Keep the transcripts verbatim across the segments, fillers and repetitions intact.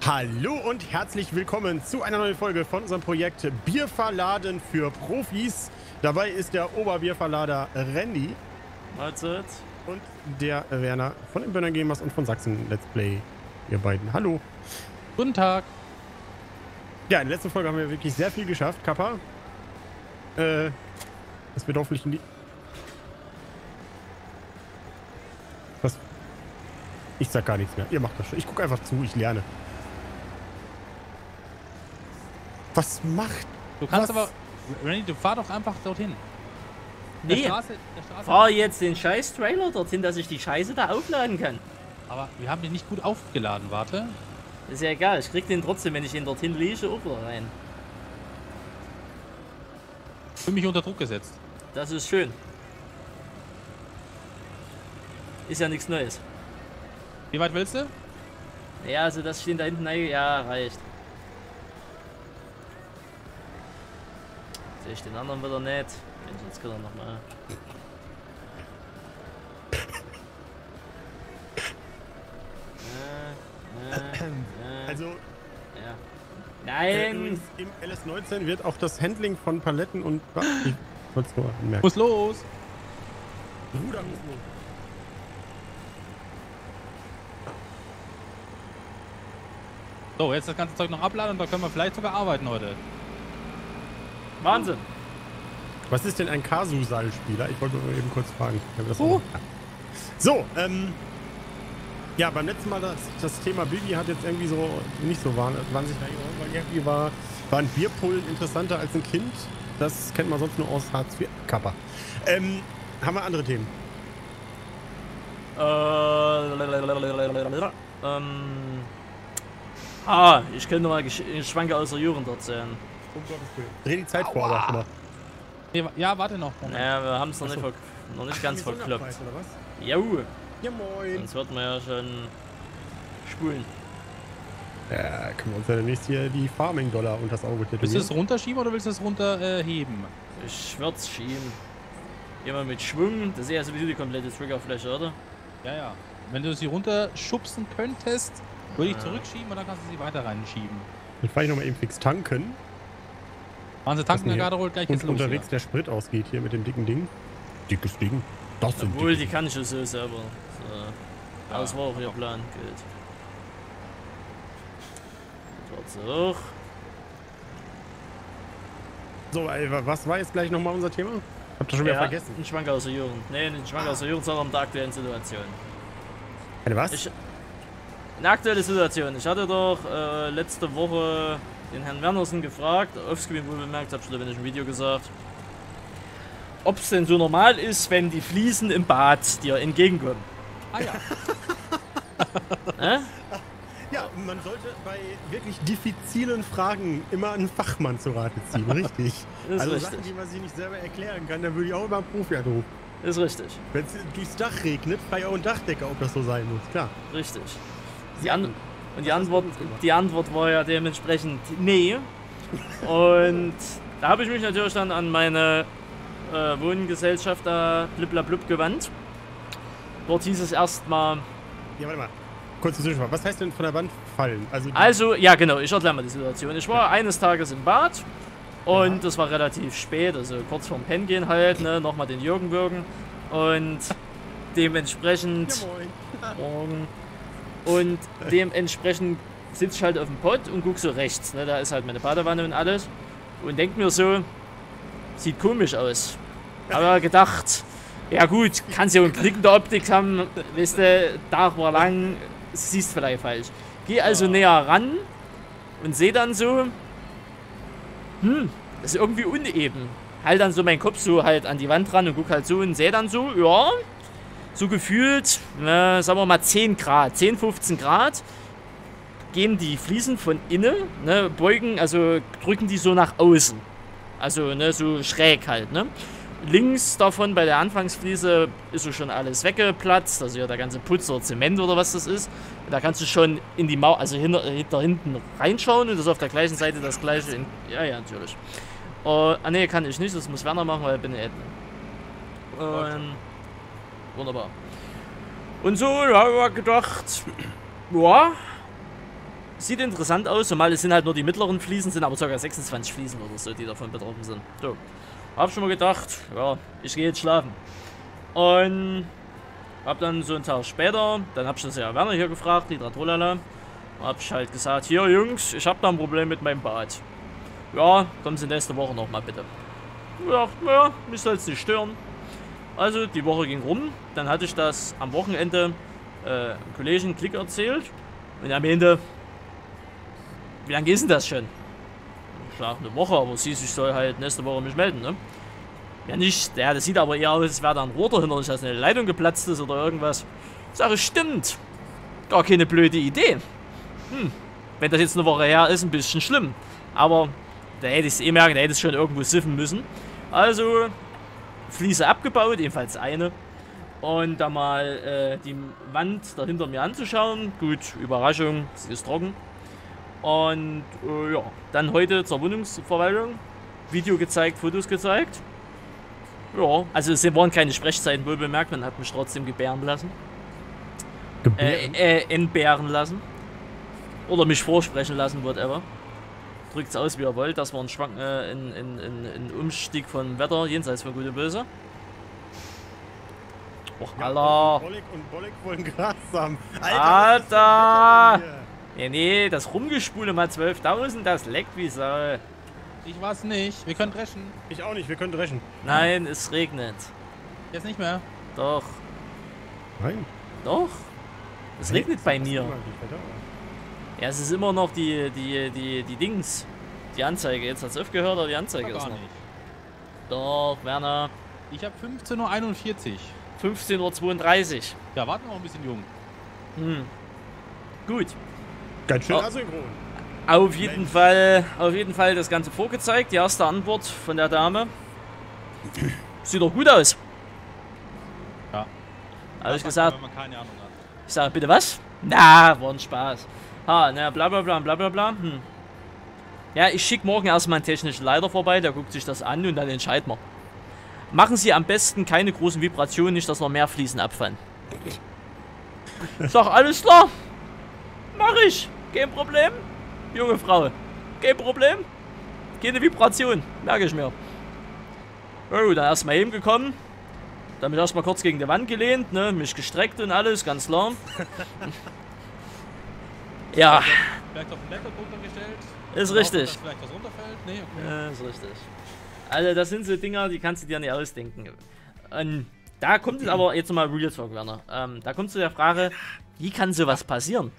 Hallo und herzlich willkommen zu einer neuen Folge von unserem Projekt Bierverladen für Profis. Dabei ist der Oberbierverlader Randy. Mahlzeit. Und der Werner von den Burner Gamers und von Sachsen Let's Play. Ihr beiden. Hallo. Guten Tag. Ja, in der letzten Folge haben wir wirklich sehr viel geschafft. Kappa. Äh, das wird hoffentlich in die... Was? Ich sag gar nichts mehr. Ihr macht das schon. Ich gucke einfach zu. Ich lerne. Was macht... Du kannst was? aber... Randy, du fahr doch einfach dorthin. Nee, Der Straße, der Straße fahr jetzt den scheiß Trailer dorthin, dass ich die Scheiße da aufladen kann. Aber wir haben den nicht gut aufgeladen, warte. Ist ja egal, ich krieg den trotzdem, wenn ich ihn dorthin lege, auch wieder rein. Für mich unter Druck gesetzt. Das ist schön. Ist ja nichts Neues. Wie weit willst du? Ja, also das stehen da hinten, ja, reicht. Sehe ich den anderen wieder nicht. Mensch, jetzt kann er nochmal. Also... Ja. Äh, Nein! übrigens, im L S neunzehn wird auch das Handling von Paletten und... Ich wollte es nur anmerken. Muss los! Ruder muss los. So, jetzt das ganze Zeug noch abladen und da können wir vielleicht sogar arbeiten heute. Wahnsinn! Was ist denn ein Kasu-Seilspieler? Ich wollte nur eben kurz fragen. Ich das Oh. auch- So, ähm... ja, beim letzten Mal, das, das Thema Billy hat jetzt irgendwie so nicht so wahn- wahnsinnig reingehauen, weil irgendwie war, war ein Bierpullen interessanter als ein Kind. Das kennt man sonst nur aus Hartz vier. Kappa. Ähm, haben wir andere Themen? Äh, ähm. Ah, ich könnte mal Gesch Schwanke aus der Jugend erzählen. Um Gottes Willen. Dreh die Zeit vor, aber schon mal. Nee, wa- ja, warte noch. Moment. Naja, wir haben es noch, Ach nicht so. ver- noch nicht ganz Ach, verkloppt. Sonderpreis, oder was? Jau, Ja, moin. sonst wird man ja schon spulen. Ja, können wir uns ja demnächst hier die Farming-Dollar unter das Auge Willst du tätowieren. es runterschieben oder willst du es runterheben? Ich würd's schieben. Immer mit Schwung, das ist ja sowieso die komplette Triggerfläche, oder? Ja, ja. Wenn du sie runterschubsen könntest, würde ich Ja. zurückschieben und dann kannst du sie weiter reinschieben. Dann fahre ich nochmal eben fix tanken. Machen sie tanken hier? gerade holt gleich Und geht's los. unterwegs Hier. der Sprit ausgeht hier mit dem dicken Ding. Dickes Ding. Das sind Obwohl, dicke die kann ich ja so selber. So. Ja, Das war auch ihr doch. Plan, gilt. Dort hoch. So, ey, was war jetzt gleich nochmal unser Thema? Habt ihr schon wieder Ja, vergessen? ein Schwank aus der Jugend. Nee, ein Schwank aus der Jugend, sondern in der aktuellen Situation. Eine was? Ich, eine aktuelle Situation. Ich hatte doch äh, letzte Woche den Herrn Wernersen gefragt, offscreen wohl bemerkt, hab schon wenn ich ein Video gesagt, ob es denn so normal ist, wenn die Fliesen im Bad dir entgegenkommen. Ah ja. Äh? Ja, man sollte bei wirklich diffizilen Fragen immer einen Fachmann zu Rate ziehen, richtig. Ist also richtig. Sachen, die man sich nicht selber erklären kann, dann würde ich auch immer einen Profi anrufen. Ist richtig. Wenn es durchs Dach regnet, frei auch einen Dachdecker, ob das so sein muss, klar. Richtig. Die An und die Antwort, die Antwort war ja dementsprechend nee. Und da habe ich mich natürlich dann an meine äh, Wohngesellschaft da bliblablub gewandt. Dort hieß es erstmal, Ja, warte mal. Kurze Zwischenfrage. Was heißt denn von der Wand fallen? Also, die- also, ja genau, ich erkläre mal die Situation. Ich war eines Tages im Bad und es war relativ spät, also kurz vorm Pennen gehen halt, ne, nochmal den Jürgen würgen und dementsprechend... Ja, moin. Morgen. Und dementsprechend sitze ich halt auf dem Pott und guck so rechts. Ne? Da ist halt meine Badewanne und alles. Und denk mir so, sieht komisch aus. Aber gedacht, ja gut, kannst ja einen Knick in der Optik haben, weißt du, Tag war lang, siehst vielleicht falsch. Geh also Ja. näher ran und sehe dann so, hm, das ist irgendwie uneben. Halt dann so meinen Kopf so halt an die Wand ran und guck halt so und sehe dann so, ja, so gefühlt, äh, sagen wir mal zehn Grad, zehn, fünfzehn Grad, gehen die Fliesen von innen, ne, beugen, also drücken die so nach außen. Also, ne, so schräg halt, ne. Links davon bei der Anfangsfliese ist so schon alles weggeplatzt, also ja der ganze Putz oder Zement oder was das ist. Da kannst du schon in die Mauer, also hinter, hinter hinten reinschauen und das auf der gleichen Seite das gleiche. In, ja, ja, natürlich. Uh, ah ne, kann ich nicht, das muss Werner machen, weil ich bin ja Admin. Und wunderbar. Und so, da habe ich gedacht, ja, sieht interessant aus, zumal es sind halt nur die mittleren Fliesen, sind aber sogar sechsundzwanzig Fliesen oder so, die davon betroffen sind. So, hab schon mal gedacht, ja, ich gehe jetzt schlafen. Und hab dann so einen Tag später, dann hab ich das ja Werner hier gefragt, die Tralala. Hab ich halt gesagt, hier Jungs, ich hab da ein Problem mit meinem Bad. Ja, kommen Sie nächste Woche nochmal bitte. Ja, ja, mich soll es nicht stören. Also die Woche ging rum, dann hatte ich das am Wochenende äh, einem Kollegen Klick erzählt. Und am Ende, wie lange ist denn das schon? Ich sag, eine Woche, aber sie, ich soll halt nächste Woche mich melden, ne? Ja nicht, ja, das sieht aber eher aus, als wäre da ein Rohr dahinter, nicht, dass eine Leitung geplatzt ist oder irgendwas. Sag ich, stimmt. Gar keine blöde Idee. Hm, wenn das jetzt eine Woche her ist, ein bisschen schlimm. Aber da hätte ich es eh merken, da hätte ich schon irgendwo siffen müssen. Also, Fliese abgebaut, ebenfalls eine. Und da mal äh, die Wand dahinter mir anzuschauen. Gut, Überraschung, sie ist trocken. Und äh, ja, dann heute zur Wohnungsverwaltung. Video gezeigt, Fotos gezeigt. Ja, also es waren keine Sprechzeiten, wohl bemerkt, man hat mich trotzdem gebären lassen. Gebären? Äh, äh, entbehren lassen. Oder mich vorsprechen lassen, whatever. Drückt's aus, wie ihr wollt. Das war ein, Schwank, äh, ein, ein, ein, ein Umstieg von Wetter, jenseits von Gut und Böse. Och, Ja, Alter. und Bolek und Bolek wollen Gras haben. Alter! Nee, nee, das Rumgespule mal zwölftausend, das leckt wie Sau. Ich weiß nicht. Wir können dreschen. Ich auch nicht, wir können dreschen. Nein, es regnet. Jetzt nicht mehr. Doch, Nein. doch. Es Nee, regnet bei das ist mir. immer nicht weiter. Ja, es ist immer noch die, die, die, die Dings. Die Anzeige. Jetzt hat's aufgehört, aber die Anzeige Gar ist noch. nicht. Doch, Werner. Ich habe fünfzehn Uhr einundvierzig. fünfzehn Uhr zweiunddreißig. Ja, warten wir noch ein bisschen jung. Hm. Gut. Ganz schön Oh. asynchron. Auf jeden Fall, auf jeden Fall das Ganze vorgezeigt. Die erste Antwort von der Dame. Sieht doch gut aus. Ja. Habe ich Das gesagt, sagt man, wenn man keine Ahnung hat. ich sage, bitte was? Na, war ein Spaß. Ha, na, bla bla bla bla bla bla. Hm. Ja, ich schicke morgen erstmal einen technischen Leiter vorbei, der guckt sich das an und dann entscheiden wir. Machen Sie am besten keine großen Vibrationen, nicht, dass noch mehr Fliesen abfallen. Ich sag, alles klar. Mach ich. Kein Problem. Junge Frau. Kein Problem. Keine Vibration. Merke ich mir. Oh, dann erstmal hingekommen. Dann mich erstmal kurz gegen die Wand gelehnt, ne? Mich gestreckt und alles, ganz klar. Ja, Vielleicht auf den Laptop runtergestellt. ist Hoffen, richtig. dass vielleicht was runterfällt. Nee, okay. Ja, ist richtig. Also das sind so Dinger, die kannst du dir nicht ausdenken. Und da kommt es aber, jetzt mal Real Talk, Werner. Ähm, da kommt zu der Frage, wie kann sowas passieren?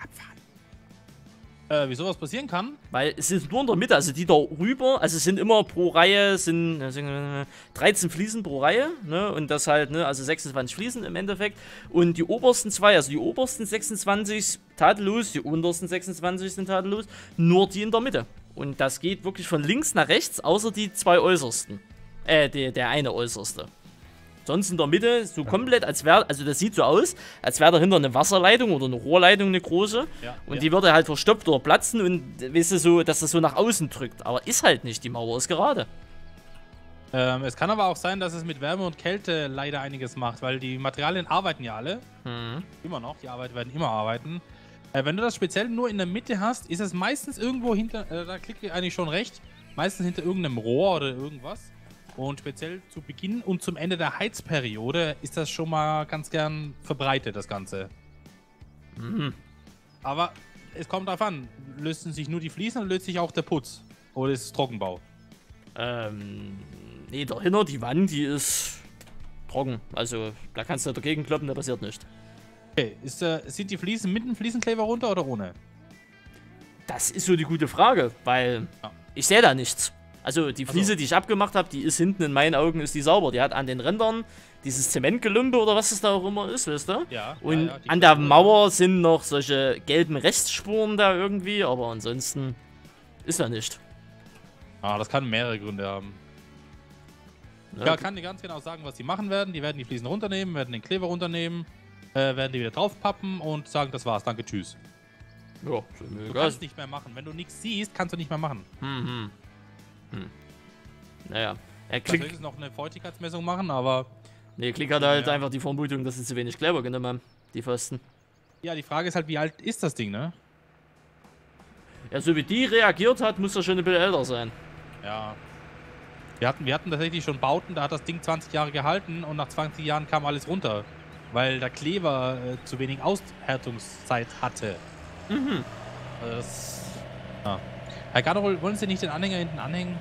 Äh, wie sowas passieren kann? Weil es ist nur in der Mitte, also die da rüber, also es sind immer pro Reihe, sind äh, dreizehn Fliesen pro Reihe, ne, und das halt, ne, also sechsundzwanzig Fliesen im Endeffekt. Und die obersten zwei, also die obersten sechsundzwanzig tadellos, die untersten sechsundzwanzig sind tadellos, nur die in der Mitte. Und das geht wirklich von links nach rechts, außer die zwei äußersten. Äh, die, der eine äußerste. Sonst in der Mitte so komplett, als wäre, also das sieht so aus, als wäre dahinter eine Wasserleitung oder eine Rohrleitung, eine große. Ja, und ja. die würde halt verstopft oder platzen und weißt du, so, dass das so nach außen drückt. Aber ist halt nicht, die Mauer ist gerade. Ähm, es kann aber auch sein, dass es mit Wärme und Kälte leider einiges macht, weil die Materialien arbeiten ja alle. Hm. Immer noch, die Arbeit werden immer arbeiten. Äh, wenn du das speziell nur in der Mitte hast, ist es meistens irgendwo hinter, äh, da klicke ich eigentlich schon recht, meistens hinter irgendeinem Rohr oder irgendwas. Und speziell zu Beginn und zum Ende der Heizperiode ist das schon mal ganz gern verbreitet, das Ganze. Mhm. Aber es kommt darauf an, lösen sich nur die Fliesen oder löst sich auch der Putz? Oder ist es Trockenbau? Ähm, nee, dahinter, die Wand, die ist trocken. Also, da kannst du dagegen kloppen, da passiert nichts. Okay, ist, äh, sind die Fliesen mit dem Fliesenkleber runter oder ohne? Das ist so die gute Frage, weil Ja. ich sehe da nichts. Also die Ach so. Fliese, die ich abgemacht habe, die ist hinten in meinen Augen ist die sauber. Die hat an den Rändern dieses Zementgelümpe oder was es da auch immer ist, weißt du? Ja. Und ja, ja, die an der Kleber- Mauer sind noch solche gelben Restspuren da irgendwie, aber ansonsten ist da nicht. Ah, das kann mehrere Gründe haben. Ne? Ja, kann dir ganz genau sagen, was die machen werden. Die werden die Fliesen runternehmen, werden den Kleber runternehmen, äh, werden die wieder draufpappen und sagen, das war's, danke, tschüss. Ja, ist mir Du egal. kannst nicht mehr machen. Wenn du nichts siehst, kannst du nicht mehr machen. Hm, hm. Hm. Naja. Er Klick. Klick, noch eine Feuchtigkeitsmessung machen, aber nee, Klick hat halt Ja. einfach die Vermutung, dass sie zu wenig Kleber genommen haben, die Pfosten. ja, die Frage ist halt, wie alt ist das Ding, ne? Ja, so wie die reagiert hat, muss er schon ein bisschen älter sein. Ja. Wir hatten, wir hatten tatsächlich schon Bauten, da hat das Ding zwanzig Jahre gehalten und nach zwanzig Jahren kam alles runter. Weil der Kleber äh, zu wenig Aushärtungszeit hatte. Mhm. Also das, ja. Herr Garderol, wollen Sie nicht den Anhänger hinten anhängen?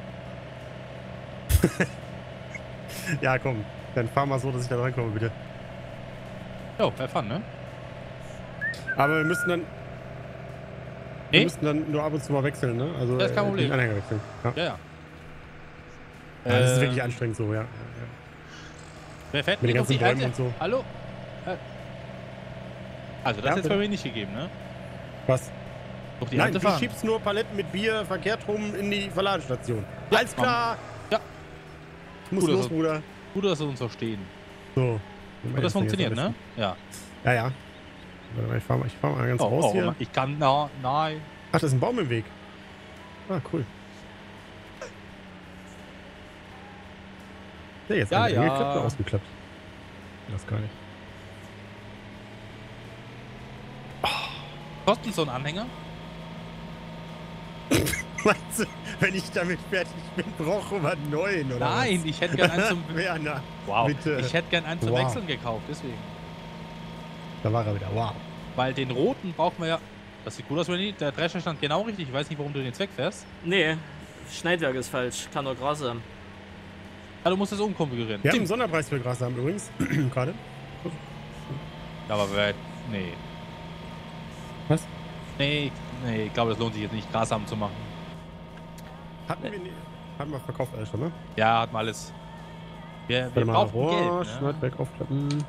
Ja, komm. Dann fahr mal so, dass ich da reinkomme, bitte. Jo, fair fun, ne? Aber wir müssen dann... Nee? Wir müssen dann nur ab und zu mal wechseln, ne? Also Das ist kein äh, Problem. den Anhänger wechseln. Ja. Ja, ja. Ja, das ist Äh, wirklich anstrengend so, ja. Wer fährt Mit den denn auf ganzen die Bäumen alte? und so. Hallo? Äh, also, das Ja, ist jetzt bitte. bei mir nicht gegeben, ne? Was? Auf die Nein, alte du fahren. schiebst nur Paletten mit Bier verkehrt rum in die Verladestation. Ja, Alles klar! Ja. Ich muss Gut, los, also- Bruder. Gut, dass wir uns verstehen. So. Und das funktioniert, ne? Ja. Ja, ja. Warte mal, ich fahr mal, ich fahr mal ganz Oh, raus oh, hier. ich kann, na, nein. Ach, da ist ein Baum im Weg. Ah, cool. Ja, jetzt Ja, ja, ja. angeklappt oder ausgeklappt? Das gar nicht. Kostet so ein Anhänger? Meinst du, wenn ich damit fertig bin, brauche man einen neuen, oder Nein, was? ich hätte gern einen zum... Werner, Wow. bitte. Ich hätte gern einen zum Wow. Wechseln gekauft, deswegen. Da war er wieder. Wow. Weil den roten braucht man ja... Das sieht gut aus, Renny. Der Drescher stand genau richtig. Ich weiß nicht, warum du den jetzt wegfährst. Nee, Schneidwerk ist falsch. Kann doch Gras haben. Ja, du musst das umkonfigurieren. Wir haben einen Sonderpreis für Grassamen übrigens. Gerade. Ja, aber wer... Nee. Was? Nee, nee, ich glaube, das lohnt sich jetzt nicht, Grassamen zu machen. Hatten wir, nie- hatten wir verkauft alles schon, ne? Ja, hat mal alles... Wir, wir Warte mal, brauchen Rohr, Geld, ne? Schneidwerk aufklappen.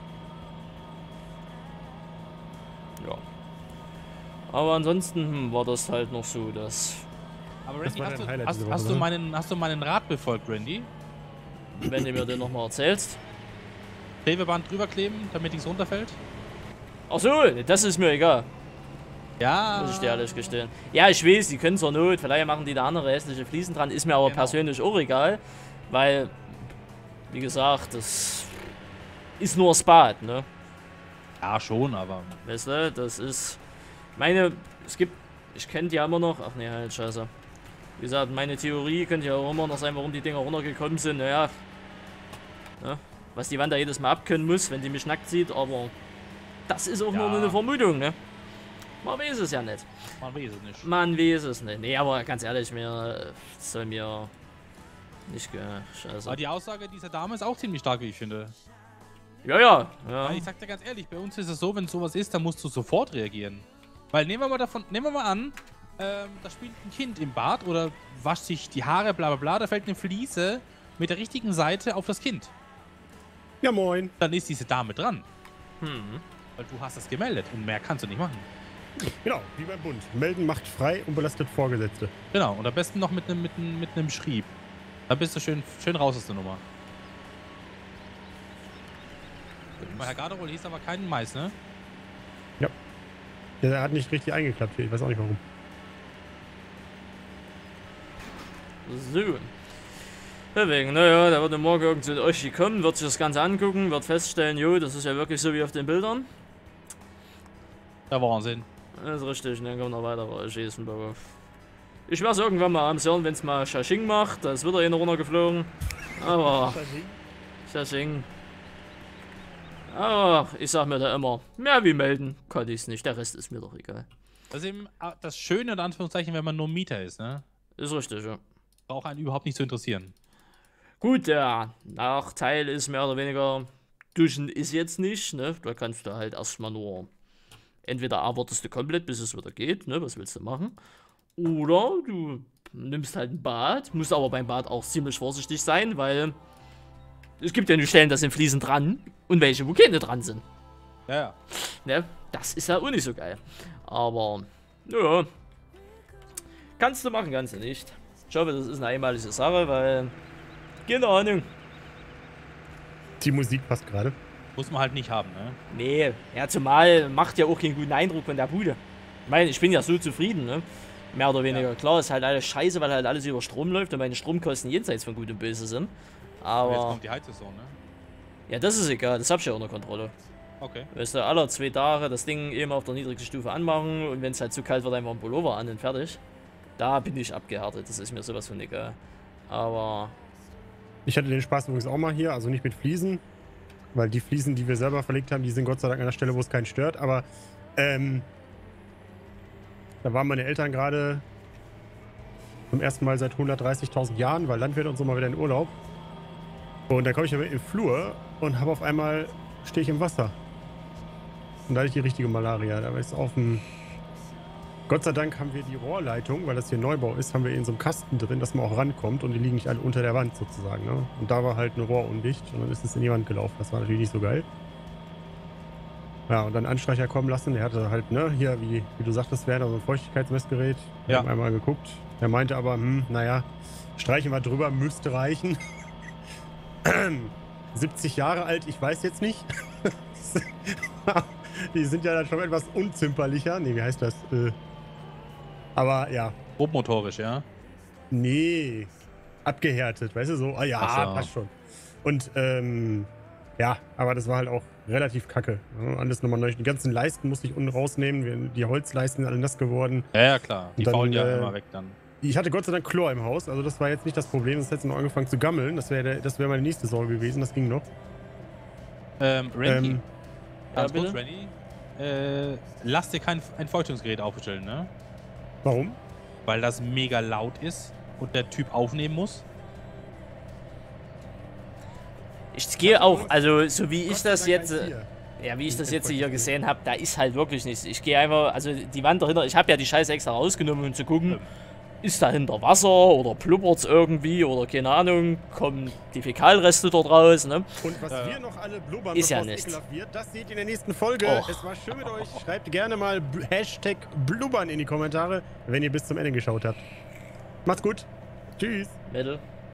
Ja. Aber ansonsten hm, war das halt noch so, dass, Aber Das Randy, war hast, dein du, Highlight hast, diese hast, Woche, du ne? meinen, hast du meinen Rat befolgt, Randy? wenn du mir den nochmal erzählst. Klebeband drüber kleben, damit nichts runterfällt? Ach so, das ist mir egal. Ja. Muss ich dir ehrlich gestehen. Ja, ich weiß, die können zur Not, vielleicht machen die da andere hässliche Fliesen dran, ist mir aber Genau. persönlich auch egal, weil, wie gesagt, das ist nur das Bad, ne? Ja, schon, aber... Weißt du, das ist, meine, es gibt, ich kenne die ja immer noch, ach nee, halt, scheiße. Wie gesagt, meine Theorie könnte ja auch immer noch sein, warum die Dinger runtergekommen sind, naja, ne? Was die Wand da jedes Mal abkönnen muss, wenn die mich nackt sieht, aber das ist auch Ja. nur eine Vermutung, ne? Man weiß es ja nicht. Man weiß es nicht. Man weiß es nicht. Nee, aber ganz ehrlich, mir soll mir nicht ge... Scheiße. Aber die Aussage dieser Dame ist auch ziemlich stark, wie ich finde. Ja, ja. ja. Weil ich sag dir ganz ehrlich, bei uns ist es so, wenn sowas ist, dann musst du sofort reagieren. Weil nehmen wir mal davon, nehmen wir mal an, ähm, da spielt ein Kind im Bad oder wascht sich die Haare, bla bla bla, da fällt eine Fliese mit der richtigen Seite auf das Kind. Ja, moin. Dann ist diese Dame dran. Hm. Weil du hast das gemeldet und mehr kannst du nicht machen. Genau, wie beim Bund. Melden macht frei und belastet Vorgesetzte. Genau, und am besten noch mit einem mit einem mit einem Schrieb. Da bist du schön, schön raus aus der Nummer. Mal Herr Garderol hieß aber keinen Mais, ne? Der hat nicht richtig eingeklappt hier. Ich weiß auch nicht warum. So. Deswegen, naja, der wird morgen irgend zu euch kommen, wird sich das Ganze angucken, wird feststellen, jo, das ist ja wirklich so wie auf den Bildern. Der Wahnsinn. Das ist richtig, und dann kommt noch weitere schießen. Ich werde es irgendwann mal abends hören, wenn es mal Shashing macht. Da ist wieder einer runtergeflogen. Aber. Shashing. Aber ich sag mir da immer, mehr wie melden kann ich es nicht. Der Rest ist mir doch egal. Das ist eben das Schöne in Anführungszeichen, wenn man nur Mieter ist, ne? Ist richtig, ja. Braucht einen überhaupt nicht zu interessieren. Gut, der Nachteil ist mehr oder weniger, duschen ist jetzt nicht, ne? Da kannst du halt erstmal nur, entweder arbeitest du komplett, bis es wieder geht, ne? Was willst du machen? Oder du nimmst halt ein Bad, musst aber beim Bad auch ziemlich vorsichtig sein, weil es gibt ja nur Stellen, da sind Fliesen dran und welche, wo keine dran sind. Ja, ja. Ne? Das ist ja auch nicht so geil. Aber, ja, kannst du machen, kannst du nicht. Ich hoffe, das ist eine einmalige Sache, weil, keine Ahnung. Die Musik passt gerade. Muss man halt nicht haben, ne? Nee, ja, zumal macht ja auch keinen guten Eindruck von der Bude. Ich meine, ich bin ja so zufrieden, ne? Mehr oder weniger. Ja. Klar, ist halt alles scheiße, weil halt alles über Strom läuft und meine Stromkosten jenseits von Gut und Böse sind. Aber jetzt Aber, kommt die Heizsaison, ne? ja, das ist egal, das hab ich ja unter Kontrolle. Okay. Weißt du, alle zwei Tage das Ding eben auf der niedrigsten Stufe anmachen und wenn es halt zu kalt wird, einfach ein Pullover an und fertig. Da bin ich abgehärtet, das ist mir sowas von egal. Aber... Ich hatte den Spaß übrigens auch mal hier, also nicht mit Fliesen, weil die Fliesen, die wir selber verlegt haben, die sind Gott sei Dank an der Stelle, wo es keinen stört, aber ähm, da waren meine Eltern gerade zum ersten Mal seit hundertdreißigtausend Jahren, weil Landwirt und so mal wieder in Urlaub. Und dann komme ich aber in den Flur und habe auf einmal, stehe ich im Wasser. Und da hatte ich die richtige Malaria, da ist auf dem... Gott sei Dank haben wir die Rohrleitung, weil das hier Neubau ist, haben wir in so einem Kasten drin, dass man auch rankommt und die liegen nicht alle unter der Wand sozusagen. Ne? Und da war halt ein Rohr undicht und dann ist es in die Wand gelaufen. Das war natürlich nicht so geil. Ja, und dann Anstreicher kommen lassen. Er hatte halt, ne, hier, wie, wie du sagtest, Werner, so ein Feuchtigkeitsmessgerät. Wir Ja. haben einmal geguckt. Er meinte aber, hm, naja, streichen wir drüber, müsste reichen. siebzig Jahre alt, ich weiß jetzt nicht. Die sind ja dann schon etwas unzimperlicher. Nee, wie heißt das? Äh, aber ja. Grobmotorisch, ja? Nee, abgehärtet, weißt du, so, ah ja, Ach so. passt schon. Und, ähm, ja, aber das war halt auch relativ kacke. Ne? Alles nochmal neu. Die ganzen Leisten musste ich unten rausnehmen, wir- die Holzleisten sind alle nass geworden. Ja, ja, klar. Die Und dann, faulen ja äh, immer weg dann. Ich hatte Gott sei Dank Chlor im Haus, also das war jetzt nicht das Problem, es hat jetzt noch angefangen zu gammeln, das wäre das wäre meine nächste Sorge gewesen, das ging noch. Ähm, Randy, Ähm, ganz Ja, kurz, bitte? Randy. Äh, lass dir kein Entfeuchtungsgerät aufstellen, ne? warum? Weil das mega laut ist und der Typ aufnehmen muss. Ich gehe auch, also so wie ich Gott sei das Dank jetzt... eins äh, hier. Ja, wie ich Ein das jetzt hier Entfeuchtungsgerät. gesehen habe, da ist halt wirklich nichts. Ich gehe einfach, also die Wand dahinter, ich habe ja die Scheiße extra rausgenommen, um zu gucken, ist dahinter Wasser oder blubbert's irgendwie oder keine Ahnung, kommen die Fäkalreste dort raus, ne? Und was Ja. wir noch alle blubbern, Ist ja bevor es nichts. ekelhaft wird, das seht ihr in der nächsten Folge. Och. Es war schön mit euch. Schreibt gerne mal B- Hashtag blubbern in die Kommentare, wenn ihr bis zum Ende geschaut habt. Macht's gut. Tschüss. Mädel.